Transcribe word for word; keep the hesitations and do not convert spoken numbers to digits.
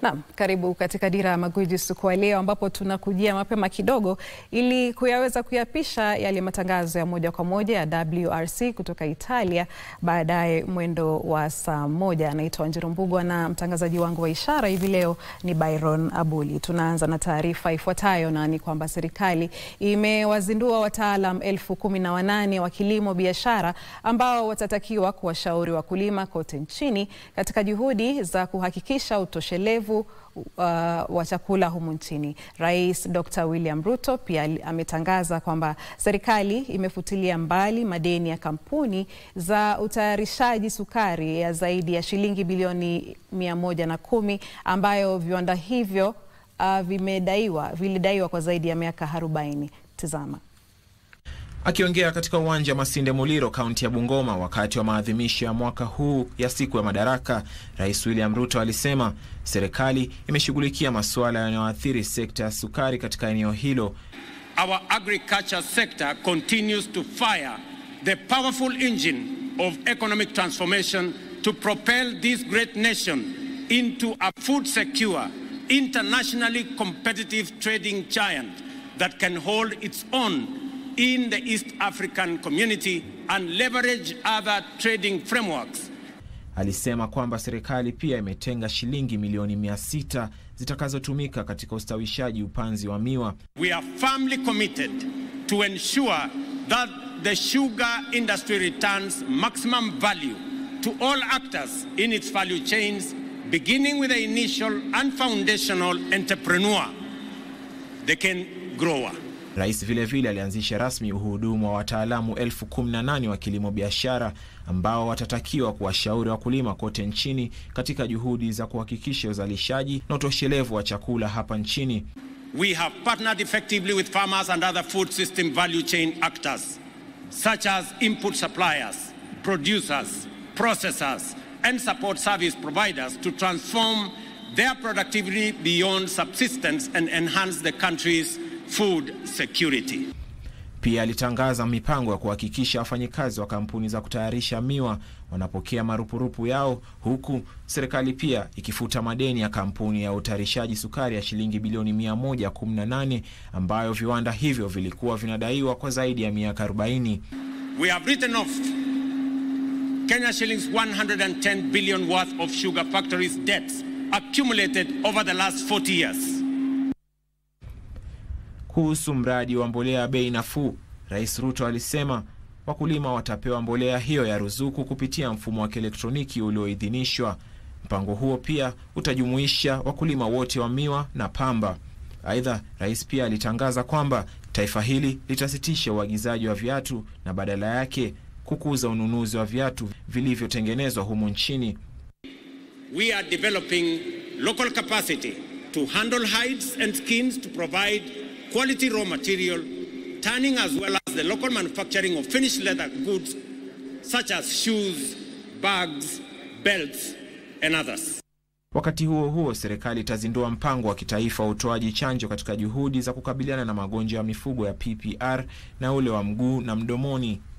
Naam, karibu katika Dira ya Magwiji siku ya leo ambapo tunakujia mapema kidogo ili kuyaweza kuyapisha yale matangazo ya moja kwa moja ya W R C kutoka Italia baadaye mwendo wa saa moja. Anaitwa Wanjiru Mbugua na mtangazaji wangu wa ishara hivi leo ni Byron Abuli. Tunaanza na taarifa ifuatayo na ni kwamba serikali imewazindua wataalam elfu kumi na wanane wa kilimo biashara ambao watatakiwa kuwashauri wakulima kote nchini katika juhudi za kuhakikisha utoshelevu Uh, wa chakula humu nchini. Rais Doctor William Ruto pia ametangaza kwamba serikali imefutilia mbali madeni ya kampuni za utayarishaji sukari ya zaidi ya shilingi bilioni mia moja na kumi ambayo viwanda hivyo uh, vimedaiwa vilidaiwa kwa zaidi ya miaka arobaini. Tazama. Akiongea katika uwanja Masinde Muliro, kaunti ya Bungoma, wakati wa maadhimisho ya mwaka huu ya siku ya madaraka, Rais William Ruto alisema serikali imeshughulikia masuala yanayoathiri sekta ya sukari katika eneo hilo. Our agriculture sector continues to fire the powerful engine of economic transformation to propel this great nation into a food secure, internationally competitive trading giant that can hold its own in the East African community and leverage other trading frameworks. Alisema kwamba serikali pia imetenga shilingi milioni mia sita zitakazotumika katika ustawishaji upanzi wa miwa. We are firmly committed to ensure that the sugar industry returns maximum value to all actors in its value chains, beginning with the initial and foundational entrepreneur, the cane grower. Rais vile vile alianzisha rasmi uhudumu wa wataalamu elfu kumi na nane wa kilimo biashara ambao watatakiwa kuwashauri wakulima kote nchini katika juhudi za kuhakikisha uzalishaji na utoshelevu wa chakula hapa nchini. We have partnered effectively with farmers and other food system value chain actors such as input suppliers, producers, processors and support service providers to transform their productivity beyond subsistence and enhance the country's food security. Pia alitangaza mipango ya kuhakikisha wafanyikazi wa kampuni za kutayarisha miwa wanapokea marupurupu yao, huku serikali pia ikifuta madeni ya kampuni ya utayarishaji sukari ya shilingi bilioni mia moja kumi na nane ambayo viwanda hivyo vilikuwa vinadaiwa kwa zaidi ya miaka arobaini. We have written off Kenya shillings one hundred ten billion worth of sugar factories debts accumulated over the last forty years. Kuhusu mradi wa mbolea bei nafuu, Rais Ruto alisema wakulima watapewa mbolea hiyo ya ruzuku kupitia mfumo wa kielektroniki ulioidhinishwa. Mpango huo pia utajumuisha wakulima wote wa miwa na pamba. Aidha, rais pia alitangaza kwamba taifa hili litasitisha uagizaji wa viatu na badala yake kukuza ununuzi wa viatu vilivyotengenezwa humu nchini. We are developing local capacity to handle hides and skins to provide quality raw material, turning as well as the local manufacturing of finished leather goods such as shoes, bags, belts and others. Wakati huo huo, serikali itazindua mpango wa kitaifa utoaji chanjo katika juhudi za kukabiliana na magonjwa ya mifugo ya P P R na ule wa mguu na mdomoni.